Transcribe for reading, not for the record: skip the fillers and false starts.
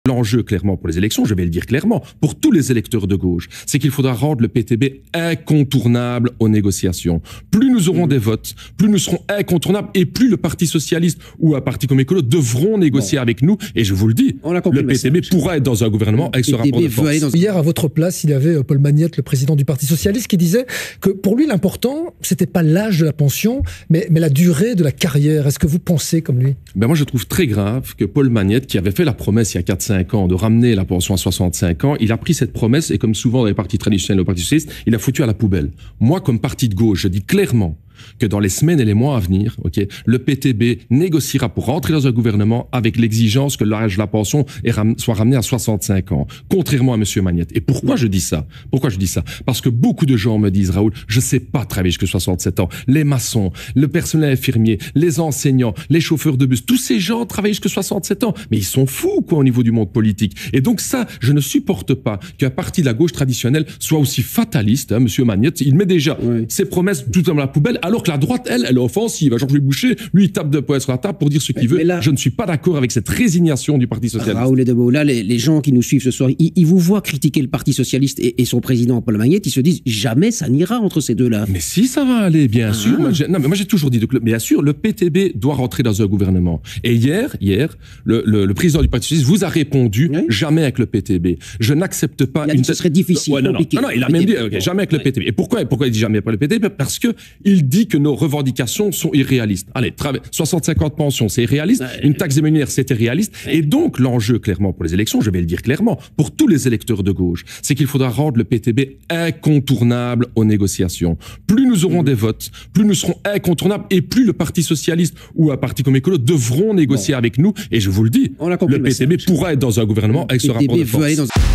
L'enjeu, clairement, pour les élections, je vais le dire clairement, pour tous les électeurs de gauche, c'est qu'il faudra rendre le PTB incontournable aux négociations. Plus nous aurons des votes, plus nous serons incontournables et plus le Parti socialiste ou un parti comme Écolo devront négocier avec nous. Et je vous le dis, le PTB pourra être dans un gouvernement avec ce rapport de force. Hier, à votre place, il y avait Paul Magnette, le président du Parti socialiste, qui disait que pour lui, l'important, c'était pas l'âge de la pension, mais la durée de la carrière. Est-ce que vous pensez comme lui? Ben moi, je trouve très grave que Paul Magnette, qui avait fait la promesse il y a 4-5 ans de ramener la pension à 65 ans, il a pris cette promesse et comme souvent dans les partis traditionnels au Parti socialiste, il a foutu à la poubelle. Moi, comme parti de gauche, je dis clairement que dans les semaines et les mois à venir, le PTB négociera pour rentrer dans un gouvernement avec l'exigence que l'âge de la pension soit ramené à 65 ans, contrairement à M. Magnette. Et pourquoi je dis ça? Parce que beaucoup de gens me disent, Raoul, je sais pas travailler jusqu'à 67 ans. Les maçons, le personnel infirmier, les enseignants, les chauffeurs de bus, tous ces gens travaillent jusqu'à 67 ans. Mais ils sont fous, au niveau du monde politique. Et donc ça, je ne supporte pas qu'un parti de la gauche traditionnelle soit aussi fataliste. M. Magnette, il met déjà ses promesses tout dans la poubelle, alors que la droite, elle est offensive. Georges-Louis Boucher, lui, il tape de poing sur la table pour dire ce qu'il veut. Là, je ne suis pas d'accord avec cette résignation du Parti socialiste. Raoul Edebo, là, les gens qui nous suivent ce soir, ils vous voient critiquer le Parti socialiste et son président Paul Magnette, ils se disent jamais ça n'ira entre ces deux-là. Mais si, ça va aller, bien sûr. Moi, j'ai toujours dit, bien sûr, le PTB doit rentrer dans un gouvernement. Et hier, le président du Parti socialiste vous a répondu jamais avec le PTB. Je n'accepte pas. Ce serait difficile. Compliqué. Non, il a même dit jamais avec le PTB. Et pourquoi il dit jamais avec le PTB? Parce que il dit que nos revendications sont irréalistes. Allez, 65 ans de pension, c'est irréaliste. Une taxe immobilière, c'est irréaliste. Et donc, l'enjeu, clairement, pour les élections, je vais le dire clairement, pour tous les électeurs de gauche, c'est qu'il faudra rendre le PTB incontournable aux négociations. Plus nous aurons des votes, plus nous serons incontournables et plus le Parti socialiste ou un parti comme Écolo devront négocier avec nous. Et je vous le dis, le PTB pourra être dans un gouvernement avec ce rapport de force.